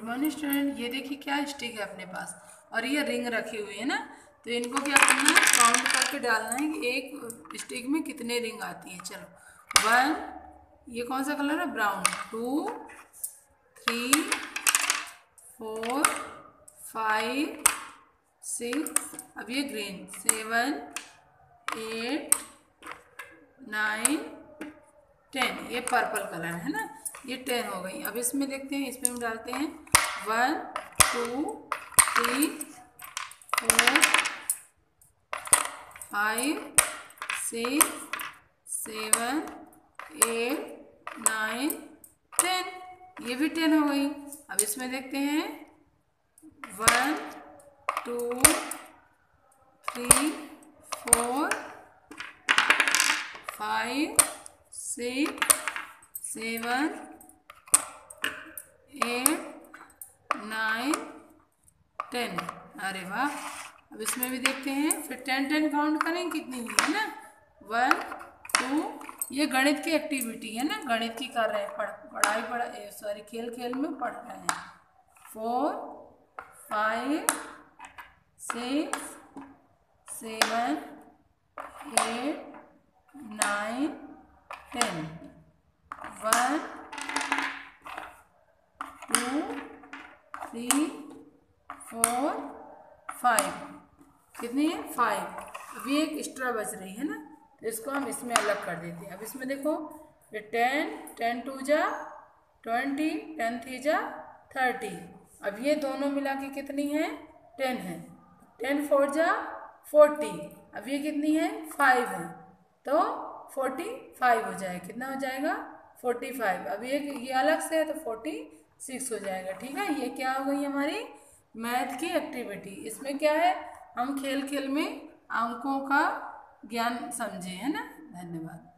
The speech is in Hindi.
Good morning student. ये देखिए क्या स्टिक है अपने पास और ये रिंग रखी हुई है ना, तो इनको क्या करना है, काउंट करके डालना है कि एक स्टिक में कितने रिंग आती हैं। चलो 1, ये कौन सा कलर है, ब्राउन, 2, 3, 4, 5, 6, अब ये ग्रीन, 7, 8, 9, 10, ये पर्पल कलर है ना, ये 10 हो गई। अब इसमें देखते हैं, इसमें हम डालते हैं 1, 2, 3, 4, 5, 6, 7, 8, 9, 10, ये भी 10 हो गई। अब इसमें देखते हैं 1, 2, 3, 4, 5, 6, 7, 8, 9, 10। अरे वाह। अब इसमें भी देखते हैं, फिर 10 काउंट करें कितनी हुई है ना, 1, 2, ये गणित की एक्टिविटी है ना, गणित की कर रहे हैं, सॉरी खेल में पढ़ रहे हैं। 4, 5, 6, 7, 8, 9, 10, 1, 2, 3, 4, 5, कितनी है, 5। अभी एक एक्स्ट्रा बच रही है ना, तो इसको हम इसमें अलग कर देते हैं। अब इसमें देखो, ये 10 2 जा 20, 10 3 जा 30। अब ये दोनों मिला के कितनी है, 10 है। 10 4 जा 40, अब ये कितनी है, 5 है, तो 45 हो जाएगा। कितना हो जाएगा, 45। अब ये अलग से है तो 46 हो जाएगा। ठीक है, ये क्या हो गई हमारी मैथ की एक्टिविटी। इसमें क्या है, हम खेल में अंकों का ज्ञान समझे, है ना। धन्यवाद।